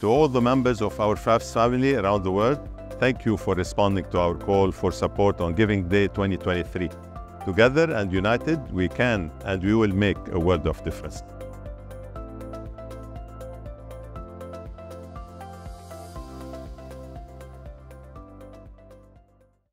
To all the members of our FAFS family around the world, thank you for responding to our call for support on Giving Day 2023. Together and united, we can and we will make a world of difference.